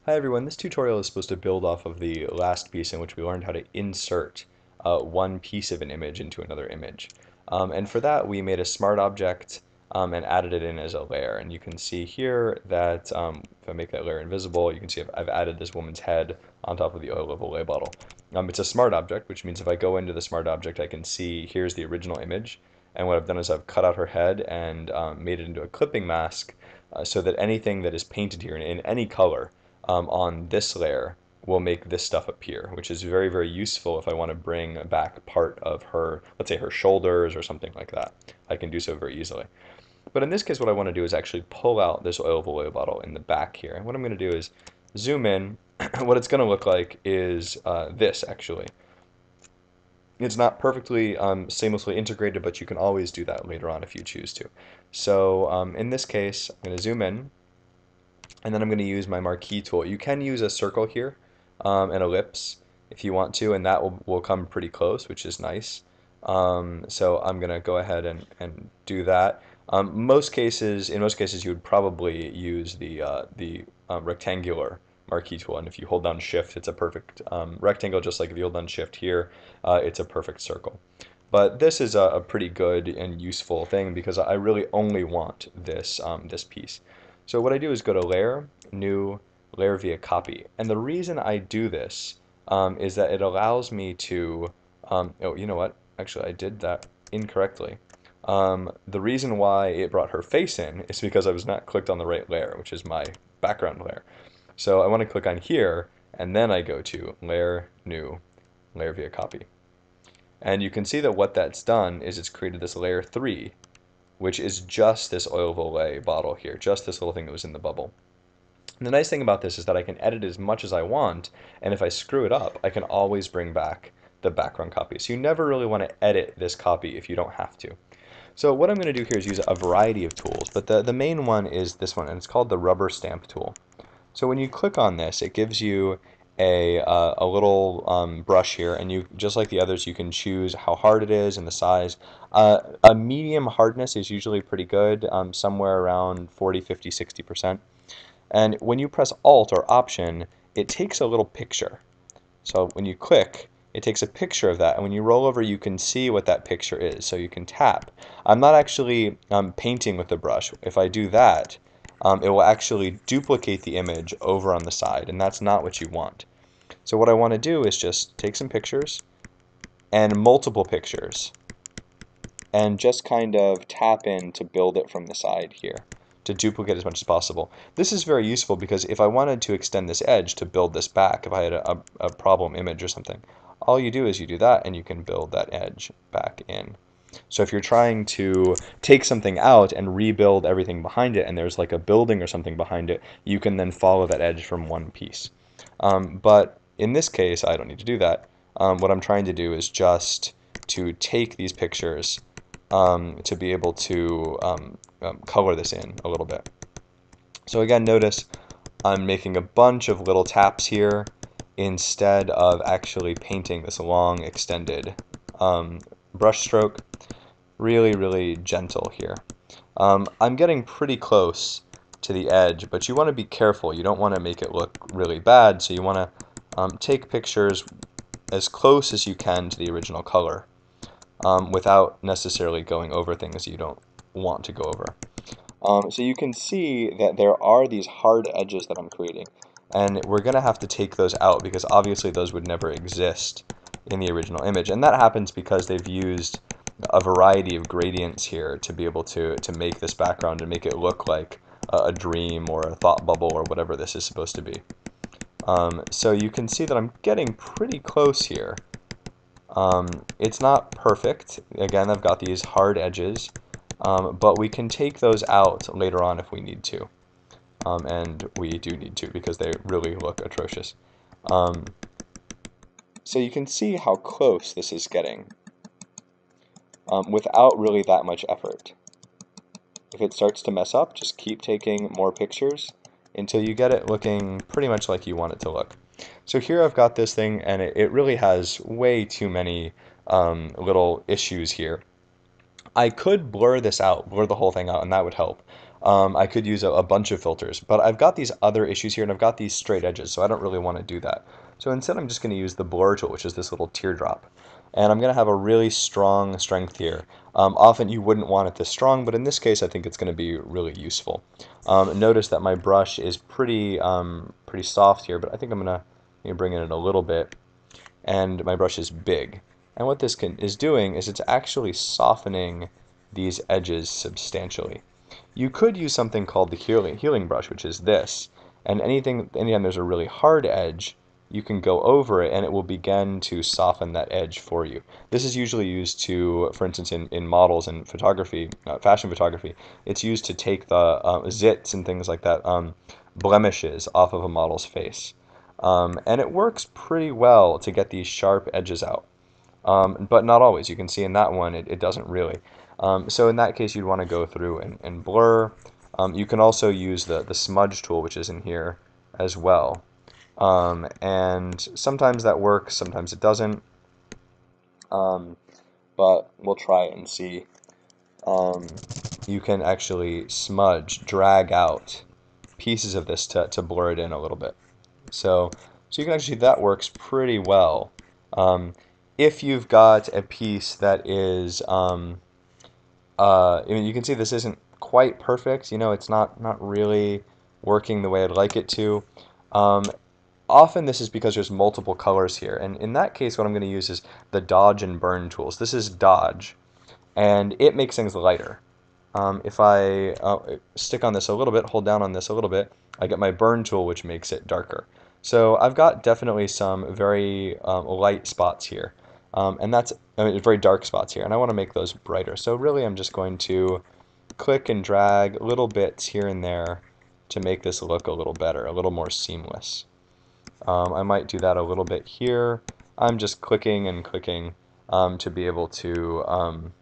Hi everyone, this tutorial is supposed to build off of the last piece in which we learned how to insert one piece of an image into another image. And for that we made a smart object and added it in as a layer. And you can see here that if I make that layer invisible, you can see I've added this woman's head on top of the oil of Olay bottle. It's a smart object, which means if I go into the smart object I can see here's the original image. And what I've done is I've cut out her head and made it into a clipping mask so that anything that is painted here in any color on this layer will make this stuff appear, which is very, very useful if I want to bring back part of her, let's say her shoulders or something like that. I can do so very easily. But in this case, what I want to do is actually pull out this oil of Olay bottle in the back here. And what I'm going to do is zoom in. What it's going to look like is this, actually. It's not perfectly seamlessly integrated, but you can always do that later on if you choose to. So in this case, I'm going to zoom in, and then I'm going to use my marquee tool. You can use a circle here, an ellipse, if you want to, and that will come pretty close, which is nice. So I'm going to go ahead and do that. In most cases, you would probably use the rectangular marquee tool, and if you hold down Shift, it's a perfect rectangle, just like if you hold down Shift here, it's a perfect circle. But this is a pretty good and useful thing because I really only want this piece. So what I do is go to Layer, New, Layer via Copy. And the reason I do this is that it allows me to, oh, you know what? Actually, I did that incorrectly. The reason why it brought her face in is because I was not clicked on the right layer, which is my background layer. So I want to click on here, and then I go to Layer, New, Layer via Copy. And you can see that what that's done is it's created this layer 3, which is just this oil of Olay bottle here, just this little thing that was in the bubble. And the nice thing about this is that I can edit as much as I want, and if I screw it up, I can always bring back the background copy. So you never really want to edit this copy if you don't have to. So what I'm going to do here is use a variety of tools, but the main one is this one, and it's called the rubber stamp tool. So when you click on this, it gives you a little brush here, and you, just like the others, you can choose how hard it is and the size. A medium hardness is usually pretty good, somewhere around 40, 50, 60%. And when you press Alt or Option, it takes a little picture. So when you click, it takes a picture of that, and when you roll over, you can see what that picture is. So you can tap. I'm not actually painting with the brush. If I do that, it will actually duplicate the image over on the side, and that's not what you want. So what I want to do is just take some pictures and multiple pictures and just kind of tap in to build it from the side here to duplicate as much as possible. This is very useful because if I wanted to extend this edge to build this back, if I had a problem image or something, all you do is you do that and you can build that edge back in. So if you're trying to take something out and rebuild everything behind it and there's like a building or something behind it, you can then follow that edge from one piece. But in this case, I don't need to do that. What I'm trying to do is just to take these pictures to be able to color this in a little bit. So again, notice I'm making a bunch of little taps here instead of actually painting this long extended brush stroke. Really, really gentle here. I'm getting pretty close to the edge, but you want to be careful. You don't want to make it look really bad, so you want to take pictures as close as you can to the original color without necessarily going over things you don't want to go over. So you can see that there are these hard edges that I'm creating, and we're going to have to take those out because obviously those would never exist in the original image, and that happens because they've used a variety of gradients here to be able to make this background and make it look like a dream or a thought bubble or whatever this is supposed to be. So you can see that I'm getting pretty close here. It's not perfect. Again, I've got these hard edges, but we can take those out later on if we need to. And we do need to because they really look atrocious. So you can see how close this is getting without really that much effort. If it starts to mess up, just keep taking more pictures until you get it looking pretty much like you want it to look. So here I've got this thing, and it really has way too many little issues here. I could blur this out, blur the whole thing out, and that would help. I could use a bunch of filters, but I've got these other issues here and I've got these straight edges, so I don't really want to do that. So instead I'm just going to use the blur tool, which is this little teardrop. And I'm going to have a really strong strength here. Often you wouldn't want it this strong, but in this case I think it's going to be really useful. Notice that my brush is pretty soft here, but I think I'm going to bring it in a little bit. And my brush is big. And what this is doing is it's actually softening these edges substantially. You could use something called the healing brush, which is this. And anytime there's a really hard edge, you can go over it and it will begin to soften that edge for you. This is usually used to, for instance, in models and photography, fashion photography, it's used to take the zits and things like that, blemishes off of a model's face. And it works pretty well to get these sharp edges out. But not always. You can see in that one it doesn't really. So in that case you'd want to go through and blur. You can also use the smudge tool, which is in here as well. And sometimes that works, sometimes it doesn't. But we'll try it and see. You can actually smudge, drag out pieces of this to blur it in a little bit. So you can actually, that works pretty well. If you've got a piece that is, I mean, you can see this isn't quite perfect. You know, it's not really working the way I'd like it to. Often this is because there's multiple colors here, and in that case what I'm going to use is the dodge and burn tools. This is dodge, and it makes things lighter. If I stick on this a little bit, hold down on this a little bit, I get my burn tool, which makes it darker. So I've got definitely some very light spots here, and very dark spots here, and I want to make those brighter. So really I'm just going to click and drag little bits here and there to make this look a little better, a little more seamless. I might do that a little bit here. I'm just clicking and clicking to be able to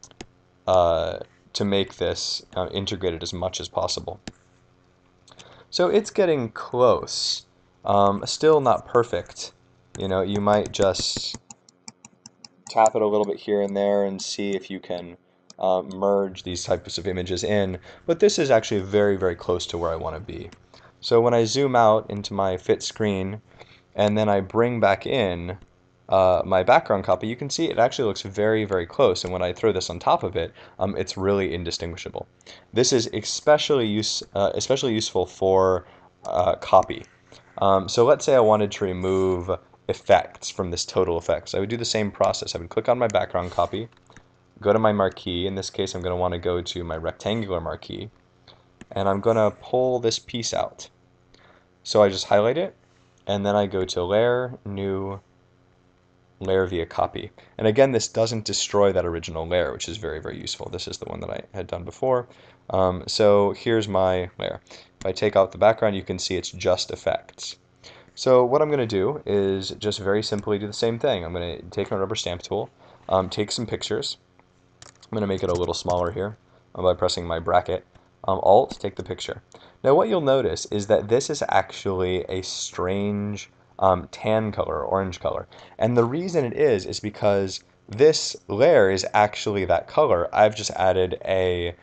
make this integrated as much as possible. So it's getting close. Still not perfect. You know, you might just tap it a little bit here and there and see if you can merge these types of images in. But this is actually very, very close to where I want to be. So when I zoom out into my fit screen and then I bring back in my background copy, you can see it actually looks very, very close. And when I throw this on top of it, it's really indistinguishable. This is especially useful for copy. So let's say I wanted to remove effects from this total effects. I would do the same process. I would click on my background copy, go to my marquee. In this case, I'm going to want to go to my rectangular marquee, and I'm going to pull this piece out. So I just highlight it, and then I go to Layer, New, Layer via Copy. And again, this doesn't destroy that original layer, which is very, very useful. This is the one that I had done before. So here's my layer. If I take out the background, you can see it's just effects. So what I'm going to do is just very simply do the same thing. I'm going to take my rubber stamp tool, take some pictures. I'm going to make it a little smaller here by pressing my bracket. Alt, take the picture. Now what you'll notice is that this is actually a strange tan color, or orange color. And the reason it is because this layer is actually that color. I've just added a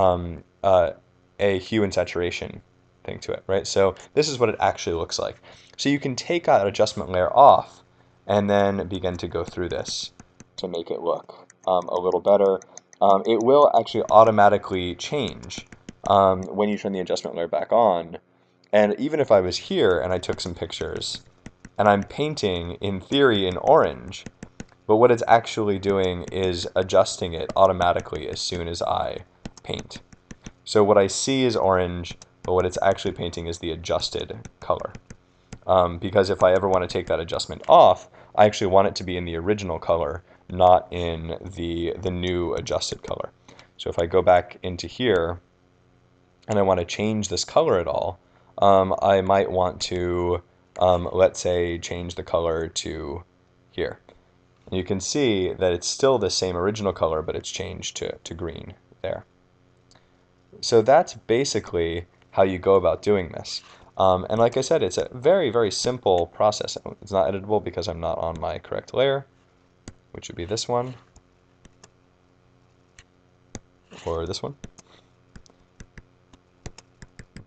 hue and saturation thing to it, right? So this is what it actually looks like. So you can take that adjustment layer off and then begin to go through this to make it look a little better. It will actually automatically change when you turn the adjustment layer back on. And even if I was here and I took some pictures and I'm painting in theory in orange, but what it's actually doing is adjusting it automatically as soon as I paint. So what I see is orange, but what it's actually painting is the adjusted color. Because if I ever want to take that adjustment off, I actually want it to be in the original color, not in the new adjusted color. So if I go back into here and I want to change this color at all, I might want to, let's say, change the color to here. And you can see that it's still the same original color, but it's changed to green there. So that's basically how you go about doing this. And like I said, it's a very, very simple process. It's not editable because I'm not on my correct layer, which would be this one, or this one.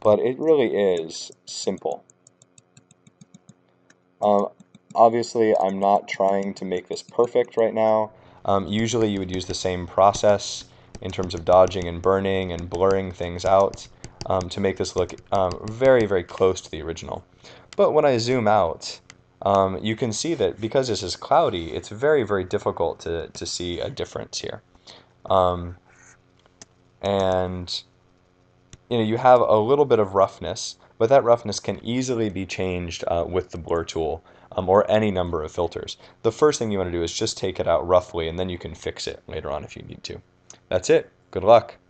but it really is simple. Um, Obviously, I'm not trying to make this perfect right now. Usually you would use the same process in terms of dodging and burning and blurring things out to make this look very, very close to the original. But when I zoom out, you can see that because this is cloudy, it's very, very difficult to see a difference here. Um, and you have a little bit of roughness, but that roughness can easily be changed with the blur tool or any number of filters. The first thing you want to do is just take it out roughly, and then you can fix it later on if you need to. That's it. Good luck.